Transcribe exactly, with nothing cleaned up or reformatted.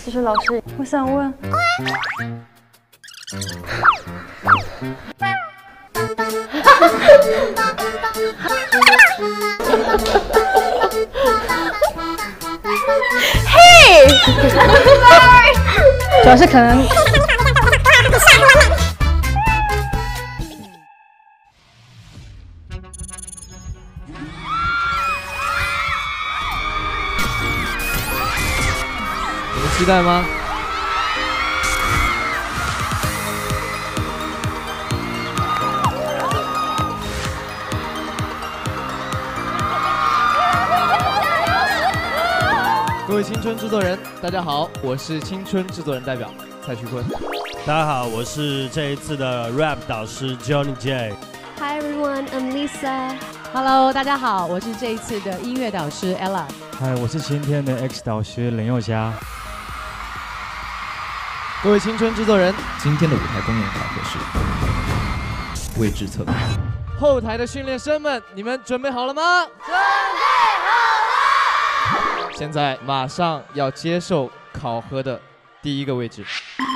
就是老师，我想问，嘿，主要是可能。 期待吗？各位青春制作人，大家好，我是青春制作人代表蔡徐坤。 大家好，我是这一次的 rap 导师 Johnny J。Hi everyone, I'm Lisa. Hello， 大家好，我是这一次的音乐导师 Ella。 嗨，我是今天的 X 导师林宥嘉。 各位青春制作人， 今天的舞台公演考核是位置测评。 后台的训练生们，你们准备好了吗？ 准备好了！ 现在马上要接受考核的第一个位置。